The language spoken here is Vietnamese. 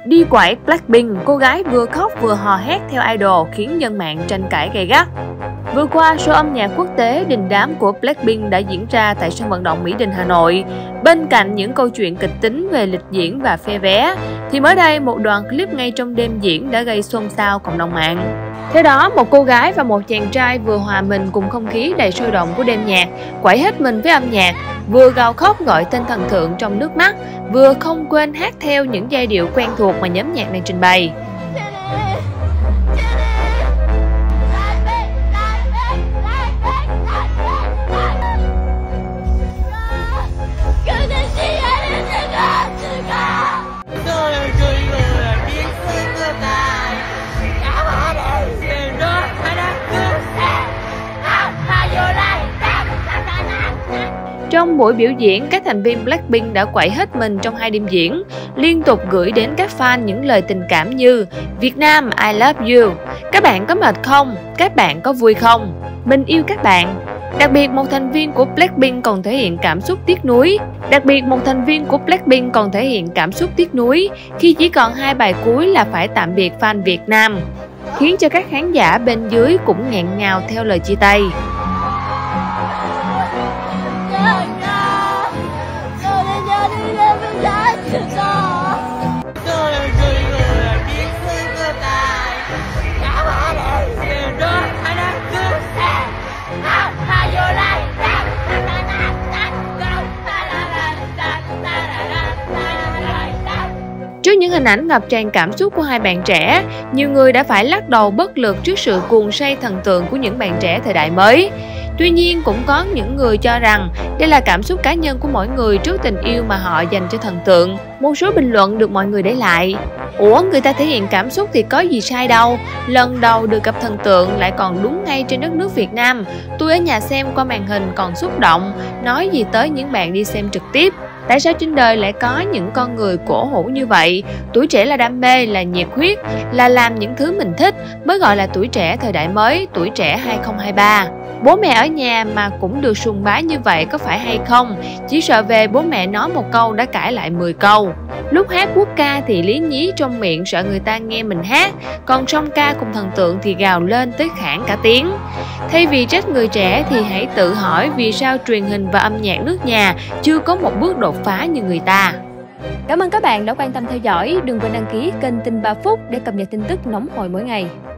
Đi quẩy Blackpink, cô gái vừa khóc vừa hò hét theo idol khiến dân mạng tranh cãi gay gắt. Vừa qua, show âm nhạc quốc tế đình đám của Blackpink đã diễn ra tại sân vận động Mỹ Đình, Hà Nội. Bên cạnh những câu chuyện kịch tính về lịch diễn và phe vé, thì mới đây một đoạn clip ngay trong đêm diễn đã gây xôn xao cộng đồng mạng. Theo đó, một cô gái và một chàng trai vừa hòa mình cùng không khí đầy sôi động của đêm nhạc, quẩy hết mình với âm nhạc, vừa gào khóc gọi tên thần tượng trong nước mắt, vừa không quên hát theo những giai điệu quen thuộc mà nhóm nhạc này trình bày. Trong buổi biểu diễn, các thành viên Blackpink đã quẩy hết mình trong 2 đêm diễn, liên tục gửi đến các fan những lời tình cảm như Việt Nam, I love you, các bạn có mệt không, các bạn có vui không, mình yêu các bạn. Đặc biệt, một thành viên của Blackpink còn thể hiện cảm xúc tiếc nuối khi chỉ còn 2 bài cuối là phải tạm biệt fan Việt Nam, khiến cho các khán giả bên dưới cũng nghẹn ngào theo lời chia tay. Trước những hình ảnh ngập tràn cảm xúc của hai bạn trẻ, nhiều người đã phải lắc đầu bất lực trước sự cuồng say thần tượng của những bạn trẻ thời đại mới. Tuy nhiên, cũng có những người cho rằng đây là cảm xúc cá nhân của mỗi người trước tình yêu mà họ dành cho thần tượng. Một số bình luận được mọi người để lại: "Ủa, người ta thể hiện cảm xúc thì có gì sai đâu, lần đầu được gặp thần tượng lại còn đúng ngay trên đất nước Việt Nam. Tôi ở nhà xem qua màn hình còn xúc động, nói gì tới những bạn đi xem trực tiếp. Tại sao trên đời lại có những con người cổ hủ như vậy? Tuổi trẻ là đam mê, là nhiệt huyết, là làm những thứ mình thích mới gọi là tuổi trẻ thời đại mới, tuổi trẻ 2023. Bố mẹ ở nhà mà cũng được sùng bái như vậy có phải hay không? Chỉ sợ về bố mẹ nói một câu đã cãi lại 10 câu. Lúc hát quốc ca thì lý nhí trong miệng sợ người ta nghe mình hát, còn song ca cùng thần tượng thì gào lên tới khản cả tiếng. Thay vì trách người trẻ thì hãy tự hỏi vì sao truyền hình và âm nhạc nước nhà chưa có một bước đột phá như người ta." Cảm ơn các bạn đã quan tâm theo dõi. Đừng quên đăng ký kênh Tin 3 Phút để cập nhật tin tức nóng hổi mỗi ngày.